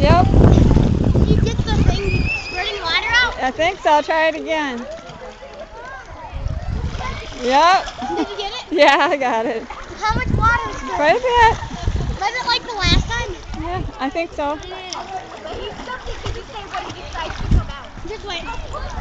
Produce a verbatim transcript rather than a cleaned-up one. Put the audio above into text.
Yep. You get the thing squirting water out? I think so. I'll try it again. Yep. Did you get it? Yeah, I got it. How much water is there? Quite a bit. Was it like the last time? Yeah, I think so. But he stuck it because he said when he decides to come out. Just wait.